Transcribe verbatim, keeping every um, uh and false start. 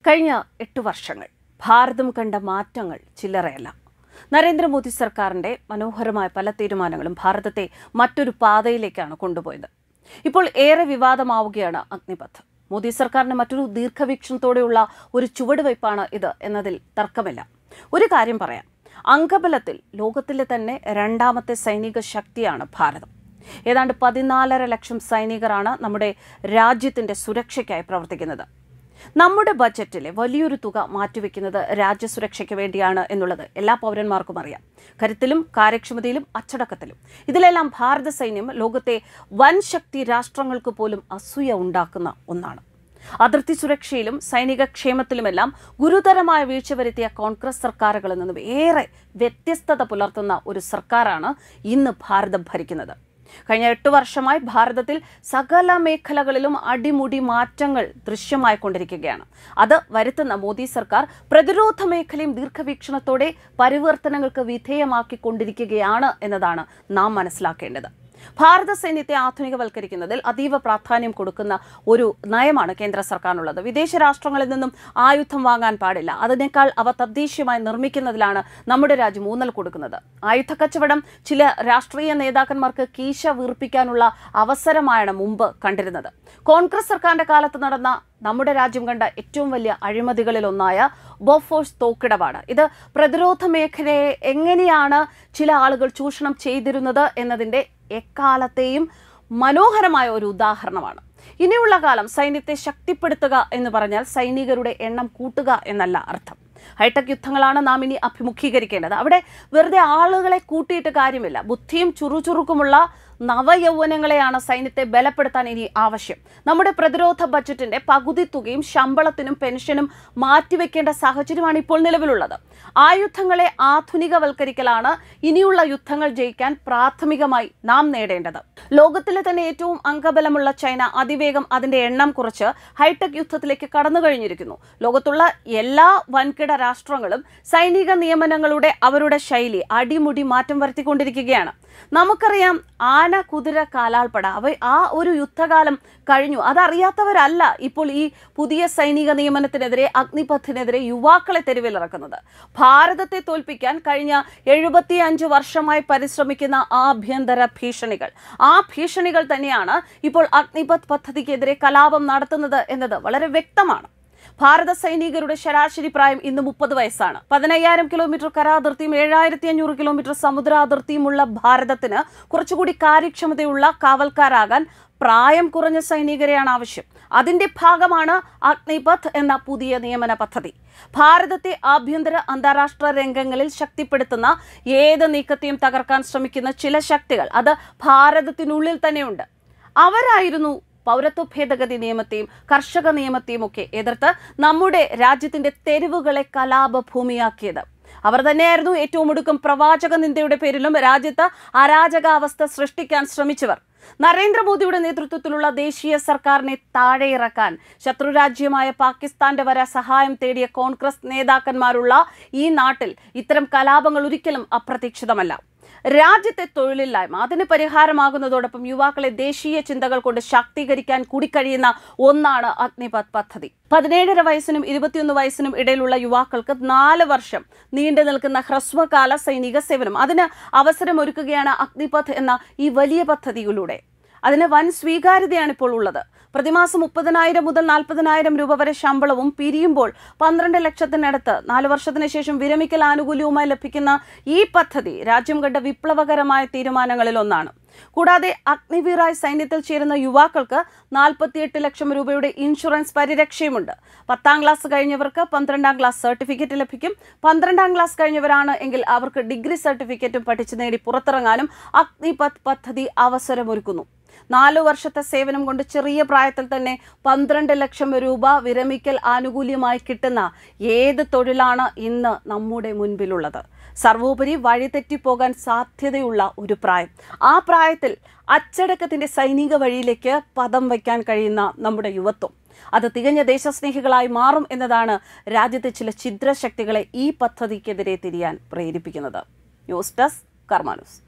കഴിഞ്ഞ എട്ട് വർഷങ്ങൾ ഭാരതം കണ്ട മാറ്റങ്ങൾ ചില്ലറയല്ല. നരേന്ദ്രമോദി സർക്കാരിന്റെ മനോഹരമായ പല തീരുമാനങ്ങളും ഭാരതത്തെ മറ്റൊരു പാതയിലേക്കാണ് കൊണ്ടുപോയത്. ഇപ്പോൾ ഏറെ വിവാദമാവുകയാണ് അഗ്നിപഥ്. മോദി സർക്കാരിന് മറ്റൊരു ദീർഘവീക്ഷണത്തോടെയുള്ള ഒരു ചുവടുവയ്പ്പാണ് ഇത് എന്നതിൽ തർക്കമില്ല. ഒരു കാര്യം പറയാം, അംഗബലത്തിൽ ലോകത്തിലെ തന്നെ രണ്ടാമത്തെ സൈനിക ശക്തിയാണ് ഭാരതം. ഏതാണ്ട് പതിനാലര ലക്ഷം സൈനികരാണ് നമ്മുടെ രാജ്യത്തിന്റെ സുരക്ഷയ്ക്കായി പ്രവർത്തിക്കുന്നത്. നമ്മുടെ ബജറ്റിലെ വലിയൊരു തുക മാറ്റിവെക്കുന്നത് രാജ്യസുരക്ഷയ്ക്ക് വേണ്ടിയാണ് എന്നുള്ളത് എല്ലാ പൗരന്മാർക്കും അറിയാം. കരുത്തിലും കാര്യക്ഷമതയിലും അച്ചടക്കത്തിലും ഇതിലെല്ലാം ഭാരത സൈന്യം ലോകത്തെ വൻ ശക്തി രാഷ്ട്രങ്ങൾക്ക് പോലും അസൂയ ഉണ്ടാക്കുന്ന ഒന്നാണ്. അതിർത്തി സുരക്ഷയിലും സൈനിക ക്ഷേമത്തിലുമെല്ലാം ഗുരുതരമായ വീഴ്ച വരുത്തിയ കോൺഗ്രസ് സർക്കാരുകളിൽ നിന്നും ഏറെ വ്യത്യസ്തത പുലർത്തുന്ന ഒരു സർക്കാരാണ് ഇന്ന് ഭാരതം ഭരിക്കുന്നത്. കഴിഞ്ഞ എട്ട് വർഷമായി ഭാരതത്തിൽ സകല മേഖലകളിലും അടിമുടി മാറ്റങ്ങൾ ദൃശ്യമായിക്കൊണ്ടിരിക്കുകയാണ്. അത് വരുത്തുന്ന മോദി സർക്കാർ പ്രതിരോധ മേഖലയും ദീർഘവീക്ഷണത്തോടെ പരിവർത്തനങ്ങൾക്ക് വിധേയമാക്കിക്കൊണ്ടിരിക്കുകയാണ് എന്നതാണ് നാം മനസ്സിലാക്കേണ്ടത്. ഭാരത സൈന്യത്തെ ആധുനികവൽക്കരിക്കുന്നതിൽ അതീവ പ്രാധാന്യം കൊടുക്കുന്ന ഒരു നയമാണ് കേന്ദ്ര സർക്കാരിനുള്ളത്. വിദേശ രാഷ്ട്രങ്ങളിൽ നിന്നും ആയുധം വാങ്ങാൻ പാടില്ല. അതിനേക്കാൾ അവ തദ്ദേശീയമായി നിർമ്മിക്കുന്നതിലാണ് നമ്മുടെ രാജ്യം ഊന്നൽ കൊടുക്കുന്നത്. ആയുധ കച്ചവടം ചില രാഷ്ട്രീയ നേതാക്കന്മാർക്ക് കീശ വീർപ്പിക്കാനുള്ള അവസരമായാണ് മുമ്പ് കണ്ടിരുന്നത്. കോൺഗ്രസ് സർക്കാരിന്റെ കാലത്ത് നടന്ന നമ്മുടെ രാജ്യം കണ്ട ഏറ്റവും വലിയ അഴിമതികളിൽ ഒന്നായ ബോഫോഴ്സ് തോക്കിടപാട്, ഇത് പ്രതിരോധ മേഖലയെ എങ്ങനെയാണ് ചില ആളുകൾ ചൂഷണം ചെയ്തിരുന്നത് എന്നതിൻ്റെ എക്കാലത്തെയും മനോഹരമായ ഒരു ഉദാഹരണമാണ്. ഇനിയുള്ള കാലം സൈന്യത്തെ ശക്തിപ്പെടുത്തുക എന്ന് പറഞ്ഞാൽ സൈനികരുടെ എണ്ണം കൂട്ടുക എന്നല്ല അർത്ഥം. ഹൈടെക് യുദ്ധങ്ങളാണ് നാം ഇനി അഭിമുഖീകരിക്കേണ്ടത്. അവിടെ വെറുതെ ആളുകളെ കൂട്ടിയിട്ട് കാര്യമില്ല. ബുദ്ധിയും ചുറുചുറുക്കുമുള്ള നവയൗവനങ്ങളെയാണ് സൈന്യത്തെ ബലപ്പെടുത്താൻ ഇനി ആവശ്യം. നമ്മുടെ പ്രതിരോധ ബജറ്റിന്റെ പകുതി തുകയും ശമ്പളത്തിനും പെൻഷനും മാറ്റിവെക്കേണ്ട സാഹചര്യമാണ് ഇപ്പോൾ നിലവിലുള്ളത്. ആയുധങ്ങളെ ആധുനികവൽക്കരിക്കലാണ് ഇനിയുള്ള യുദ്ധങ്ങൾ ജയിക്കാൻ പ്രാഥമികമായി നാം നേടേണ്ടത്. ലോകത്തിലെ തന്നെ ഏറ്റവും അംഗബലമുള്ള ചൈന അതിവേഗം അതിന്റെ എണ്ണം കുറച്ച് ഹൈടെക് യുദ്ധത്തിലേക്ക് കടന്നു കഴിഞ്ഞിരിക്കുന്നു. ലോകത്തുള്ള എല്ലാ വൻകിട രാഷ്ട്രങ്ങളും സൈനിക നിയമനങ്ങളുടെ അവരുടെ ശൈലി അടിമുടി മാറ്റം വരുത്തിക്കൊണ്ടിരിക്കുകയാണ്. നമുക്കറിയാം, ആന കുതിര കാലാൾപ്പട അവ ആ ഒരു യുദ്ധകാലം കഴിഞ്ഞു. അതറിയാത്തവരല്ല ഇപ്പോൾ ഈ പുതിയ സൈനിക നിയമനത്തിനെതിരെ അഗ്നിപഥിനെതിരെ യുവാക്കളെ തെരുവിലിറക്കുന്നത്. ഭാരതത്തെ തോൽപ്പിക്കാൻ കഴിഞ്ഞ എഴുപത്തി അഞ്ച് വർഷമായി പരിശ്രമിക്കുന്ന ആഭ്യന്തര ഭീഷണികൾ ആ ഭീഷണികൾ തന്നെയാണ് ഇപ്പോൾ അഗ്നിപഥ് പദ്ധതിക്കെതിരെ കലാപം നടത്തുന്നത് എന്നത് വളരെ വ്യക്തമാണ്. ഭാരത സൈനികരുടെ ശരാശരി പ്രായം ഇന്ന് മുപ്പത് വയസ്സാണ്. പതിനയ്യായിരം കിലോമീറ്റർ കരാതിർത്തിയും ഏഴായിരത്തി അഞ്ഞൂറ് കിലോമീറ്റർ സമുദ്രാതിർത്തിയുമുള്ള ഭാരതത്തിന് കുറച്ചുകൂടി കാര്യക്ഷമതയുള്ള കാവൽക്കാരാകാൻ പ്രായം കുറഞ്ഞ സൈനികരെയാണ് ആവശ്യം. അതിന്റെ ഭാഗമാണ് അഗ്നിപഥ് എന്ന പുതിയ നിയമന പദ്ധതി. ഭാരതത്തെ ആഭ്യന്തര അന്താരാഷ്ട്ര രംഗങ്ങളിൽ ശക്തിപ്പെടുത്തുന്ന ഏത് നീക്കത്തെയും തകർക്കാൻ ശ്രമിക്കുന്ന ചില ശക്തികൾ അത് ഭാരതത്തിനുള്ളിൽ തന്നെയുണ്ട്. അവരായിരുന്നു പൗരത്വ ഭേദഗതി നിയമത്തെയും കർഷക നിയമത്തെയും ഒക്കെ എതിർത്ത് നമ്മുടെ രാജ്യത്തിന്റെ തെരുവുകളെ കലാപഭൂമിയാക്കിയത്. അവർ തന്നെയായിരുന്നു ഏറ്റവും ഒടുക്കം പ്രവാചക നിന്ദയുടെ പേരിലും രാജ്യത്ത് അരാജകാവസ്ഥ സൃഷ്ടിക്കാൻ ശ്രമിച്ചവർ. നരേന്ദ്രമോദിയുടെ നേതൃത്വത്തിലുള്ള ദേശീയ സർക്കാരിനെ താഴെയിറക്കാൻ ശത്രുരാജ്യമായ പാകിസ്ഥാന്റെ വരെ സഹായം തേടിയ കോൺഗ്രസ് നേതാക്കന്മാരുള്ള ഈ നാട്ടിൽ ഇത്തരം കലാപങ്ങൾ ഒരിക്കലും അപ്രതീക്ഷിതമല്ല. രാജ്യത്തെ തൊഴിലില്ലായ്മ അതിന് പരിഹാരമാകുന്നതോടൊപ്പം യുവാക്കളെ ദേശീയ ചിന്തകൾ കൊണ്ട് ശാക്തീകരിക്കാൻ കൂടി കഴിയുന്ന ഒന്നാണ് അഗ്നിപഥ് പദ്ധതി. പതിനേഴര വയസ്സിനും ഇരുപത്തിയൊന്ന് വയസ്സിനും ഇടയിലുള്ള യുവാക്കൾക്ക് നാല് വർഷം നീണ്ടു നിൽക്കുന്ന ഹ്രസ്വകാല സൈനിക സേവനം അതിന് അവസരമൊരുക്കുകയാണ് അഗ്നിപഥ് എന്ന ഈ വലിയ പദ്ധതിയിലൂടെ. അതിന് വൻ സ്വീകാര്യതയാണ് ഇപ്പോൾ ഉള്ളത്. പ്രതിമാസം മുപ്പതിനായിരം മുതൽ നാൽപ്പതിനായിരം രൂപ വരെ ശമ്പളവും പിരിയുമ്പോൾ പന്ത്രണ്ട് ലക്ഷത്തിനടുത്ത് നാല് വർഷത്തിന് ശേഷം വിരമിക്കൽ ആനുകൂല്യവുമായി ലഭിക്കുന്ന ഈ പദ്ധതി രാജ്യം കണ്ട വിപ്ലവകരമായ തീരുമാനങ്ങളിൽ ഒന്നാണ്. കൂടാതെ അഗ്നിവീറായി സൈന്യത്തിൽ ചേരുന്ന യുവാക്കൾക്ക് നാൽപ്പത്തിയെട്ട് ലക്ഷം രൂപയുടെ ഇൻഷുറൻസ് പരിരക്ഷയുമുണ്ട്. പത്താം ക്ലാസ് കഴിഞ്ഞവർക്ക് പന്ത്രണ്ടാം ക്ലാസ് സർട്ടിഫിക്കറ്റ് ലഭിക്കും. പന്ത്രണ്ടാം ക്ലാസ് കഴിഞ്ഞവരാണ് എങ്കിൽ അവർക്ക് ഡിഗ്രി സർട്ടിഫിക്കറ്റും പഠിച്ചു നേടി പുറത്തിറങ്ങാനും അഗ്നിപഥ് പദ്ധതി അവസരമൊരുക്കുന്നു. നാലു വർഷത്തെ സേവനം കൊണ്ട് ചെറിയ പ്രായത്തിൽ തന്നെ പന്ത്രണ്ട് ലക്ഷം രൂപ വിരമിക്കൽ ആനുകൂല്യമായി കിട്ടുന്ന ഏത് തൊഴിലാണ് ഇന്ന് നമ്മുടെ മുൻപിലുള്ളത്? സർവോപരി വഴിതെറ്റിപ്പോകാൻ സാധ്യതയുള്ള ഒരു പ്രായം. ആ പ്രായത്തിൽ അച്ചടക്കത്തിന്റെ സൈനിക വഴിയിലേക്ക് പദം വയ്ക്കാൻ കഴിയുന്ന നമ്മുടെ യുവത്വം അത് തികഞ്ഞ ദേശസ്നേഹികളായി മാറും എന്നതാണ് രാജ്യത്തെ ചില ഛിദ്രശക്തികളെ ഈ പദ്ധതിക്കെതിരെ തിരിയാൻ പ്രേരിപ്പിക്കുന്നത്. News desk Karma news.